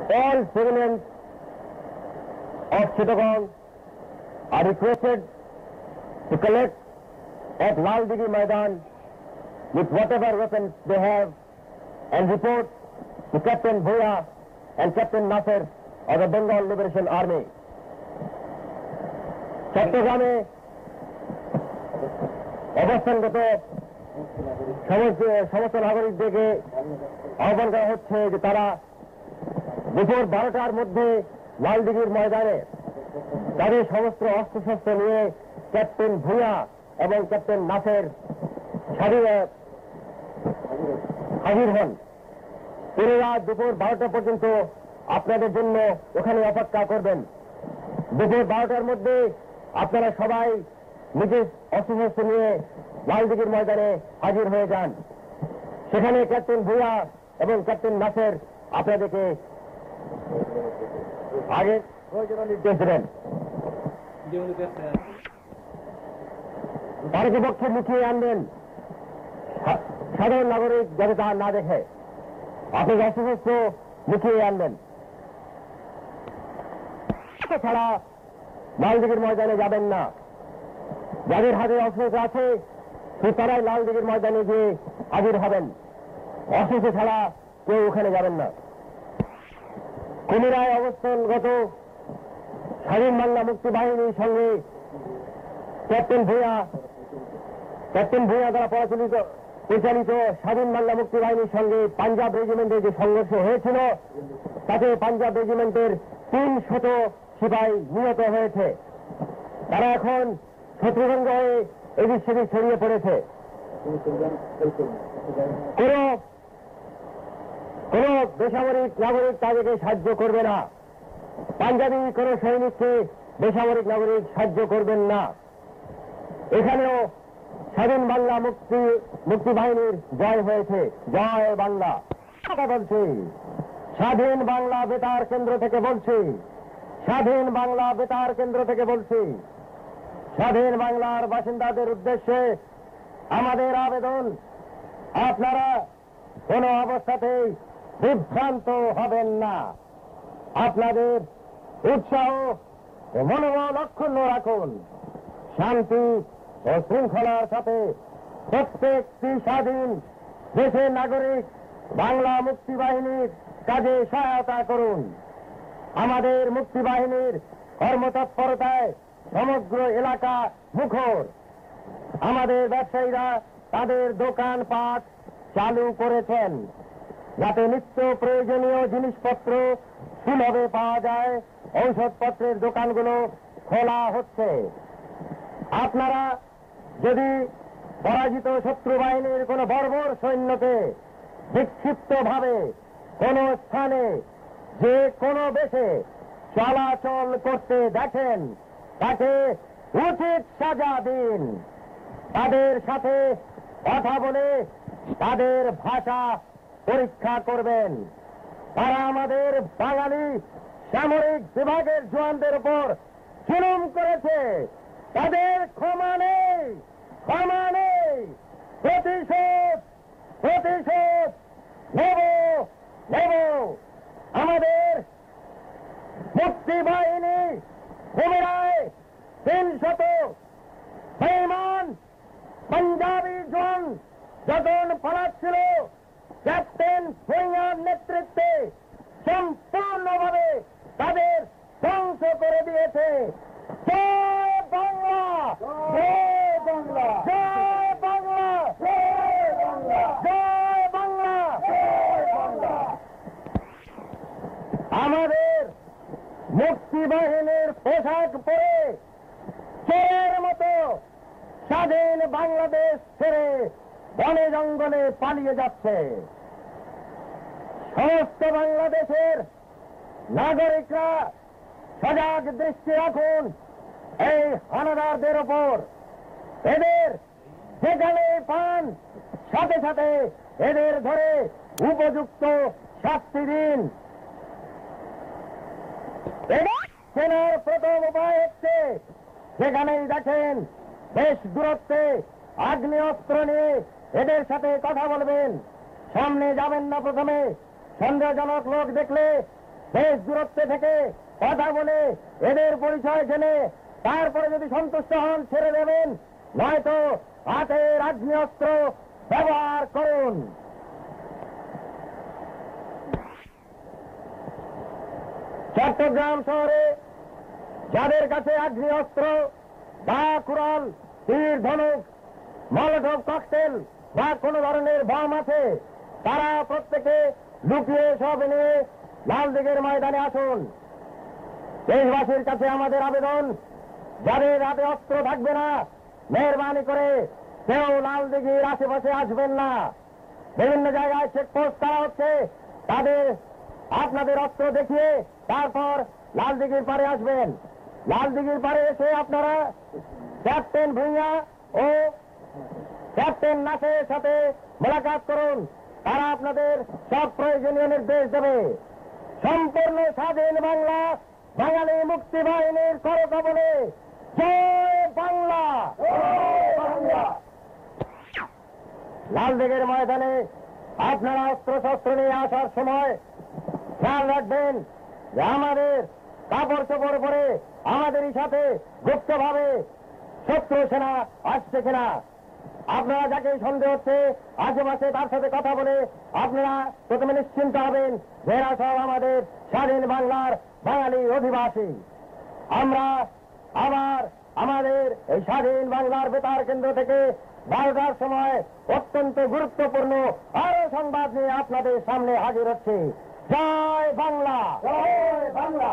All civilians of Chittagong are requested to collect at Lal Digi Maidan with whatever weapons they have and report to Captain Bhuya and Captain Nasser of the Bengal Liberation Army. চট্টগ্রামে অবস্থানগত সমস্ত নাগরিকদেরকে আহ্বান করা হচ্ছে যে তারা দুপুর 12টার মধ্যে লালদিঘির ময়দানে তাদের সমস্ত অস্ত্রশস্ত্র নিয়ে ক্যাপ্টেন ভূঁইয়া এবং ক্যাপ্টেন নাসের হাজির হন। পুরোরা দুপুর 12টা পর্যন্ত আপনাদের জন্য ওখানে অপেক্ষা করবেন। দুপুর 12টার মধ্যে আপনারা সবাই নিজের অস্ত্রশস্ত্র নিয়ে লালদিঘির ময়দানে হাজির হয়ে যান। সেখানে ক্যাপ্টেন ভূঁইয়া এবং ক্যাপ্টেন নাসের আপনাদেরকে আগে প্রয়োজনীয় নির্দেশ দেবেন। পারতপক্ষে লুকিয়ে আনবেন, সাধারণ নাগরিক যাতে তা না দেখে আপনি অস্ত্রশস্ত্র লুকিয়ে আনবেন। ছাড়া লালদিঘির ময়দানে যাবেন না। যাদের হাতে অস্ত্র আছে তারাই লালদিঘির ময়দানে গিয়ে হাজির হবেন। অস্ত্র ছাড়া কেউ ওখানে যাবেন না। কুমিরায় অবস্থানগত স্বাধীন বাংলা মুক্তি বাহিনীর সঙ্গে ক্যাপ্টেন ভূঁইয়া দ্বারা পরিচালিত স্বাধীন বাংলা মুক্তি বাহিনীর সঙ্গে পাঞ্জাব রেজিমেন্টের যে সংঘর্ষ হয়েছিল তাতে পাঞ্জাব রেজিমেন্টের 300 সিপাহী নিহত হয়েছে। তারা এখন শত্রুভঙ্গ হয়ে এদিক সেদিক ছড়িয়ে পড়েছে। কোন বেসামরিক নাগরিক তাদেরকে সাহায্য করবে না। পাঞ্জাবি কোন সৈনিককে বেসামরিক নাগরিক সাহায্য করবেন না। এখানেও স্বাধীন বাংলা মুক্তি বাহিনীর জয় হয়েছে। জয় বাংলা বলছি, স্বাধীন বাংলা বেতার কেন্দ্র থেকে বলছি, স্বাধীন বাংলা বেতার কেন্দ্র থেকে বলছি। স্বাধীন বাংলার বাসিন্দাদের উদ্দেশ্যে আমাদের আবেদন, আপনারা কোন অবস্থাতেই বিভ্রান্ত হবেন না। আপনাদের উৎসাহ ও মনোবল অক্ষুণ্ণ রাখুন। শান্তি ও শৃঙ্খলার সাথে প্রত্যেকটি স্বাধীন দেশের নাগরিক বাংলা মুক্তি বাহিনীর কাজে সহায়তা করুন। আমাদের মুক্তি বাহিনীর কর্মতৎপরতায় সমগ্র এলাকা মুখর। আমাদের ব্যবসায়ীরা তাদের দোকানপাট চালু করেছেন যাতে নিত্য প্রয়োজনীয় জিনিসপত্র সুলভে পাওয়া যায়। ঔষধপত্রের দোকানগুলো খোলা হচ্ছে। আপনারা যদি পরাজিত শত্রু বাহিনীর কোন বর্বর সৈন্যকে বিক্ষিপ্তভাবে কোন স্থানে যে কোনো বেশে চলাচল করতে দেখেন তাকে উচিত সাজা দিন। তাদের সাথে কথা বলে তাদের ভাষা পরীক্ষা করবেন। তারা আমাদের বাঙালি সামরিক বিভাগের জওয়ানদের উপর জুলুম করেছে, তাদের ক্ষমা নেই, ক্ষমা নেই। প্রতিশোধ নেব। আমাদের মুক্তি বাহিনী কুমিরায় 300 বেঈমান পাঞ্জাবি জওয়ান যখন পালাচ্ছিল ক্যাপ্টেন ভূঁইয়ার নেতৃত্বে সম্পূর্ণভাবে তাদের ধ্বংস করে দিয়েছে। জয় বাংলা, জয় বাংলা, জয় বাংলা, জয় বাংলা, জয় বাংলা, জয় বাংলা। আমাদের মুক্তি বাহিনীর পোশাক পরে চোরের মতো স্বাধীন বাংলাদেশ ছেড়ে বনে জঙ্গলে পালিয়ে যাচ্ছে। সমস্ত বাংলাদেশের নাগরিকরা সজাগ দৃষ্টি রাখুন এই হানাদারদের ওপর। এদের যেখানে পান সাথে সাথে এদের ধরে উপযুক্ত শাস্তি দিন। সেনার প্রথম উপায় হচ্ছে যেখানেই দেখেন বেশ দূরত্বে আগ্নেয়াস্ত্র নিয়ে এদের সাথে কথা বলবেন। সামনে যাবেন না। প্রথমে সন্দেহজনক লোক দেখলে দেশ দূরত্বে থেকে কথা বলে এদের পরিচয় জেনে তারপরে যদি সন্তুষ্ট হন ছেড়ে দেবেন, নয়তো হাতের আগ্নেয়াস্ত্র ব্যবহার করুন। চট্টগ্রাম শহরে যাদের কাছে আগ্নেয়াস্ত্র বা কুড়াল, তীর ধনুক, মলোটভ ককটেল বা কোন ধরনের বম আছে, তারা প্রত্যেকে লুকিয়ে সব নিয়ে লালদিঘির ময়দানে আসুন। দেশবাসীর কাছে আমাদের আবেদন, যাদের হাতে অস্ত্র থাকবে না, মেহরবানি করে কেউ লালদিঘির আশেপাশে আসবেন না। বিভিন্ন জায়গায় চেকপোস্ট করা হচ্ছে, তাদের আপনাদের অস্ত্র দেখিয়ে তারপর লালদিঘির পারে আসবেন। লালদিঘির পারে এসে আপনারা ক্যাপ্টেন ভূঁইয়া ও ক্যাপ্টেন নাসের সাথে মোলাকাত করুন, তারা আপনাদের সব প্রয়োজনীয় নির্দেশ দেবে। সম্পূর্ণ স্বাধীন বাংলা, বাঙালি মুক্তি বাহিনীর করকবলে জয় বাংলা। লালদিঘির ময়দানে আপনারা অস্ত্র শস্ত্র নিয়ে আসার সময় খেয়াল রাখবেন যে আমাদের কাপড় চোপড় পরে আমাদেরই সাথে গুপ্তভাবে শত্রু সেনা আসছে কিনা। আপনারা যাকে সন্দেহ হচ্ছে আশেপাশে তার সাথে কথা বলে আপনারা প্রথমে নিশ্চিন্ত হবেন যে এরা সব আমাদের স্বাধীন বাংলার বাঙালি অধিবাসী। আমরা আবার আমাদের এই স্বাধীন বাংলার বেতার কেন্দ্র থেকে 12টার সময় অত্যন্ত গুরুত্বপূর্ণ আরো সংবাদ নিয়ে আপনাদের সামনে হাজির হচ্ছে। জয় বাংলা, জয় বাংলা।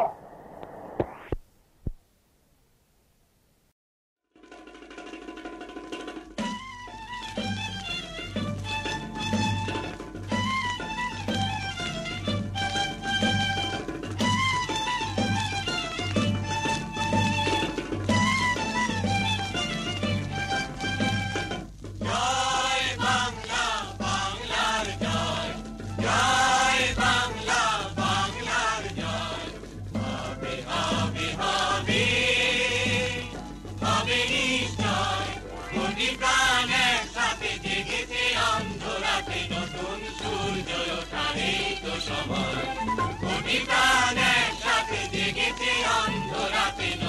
সাথে জেগেছে অন্ধরাতে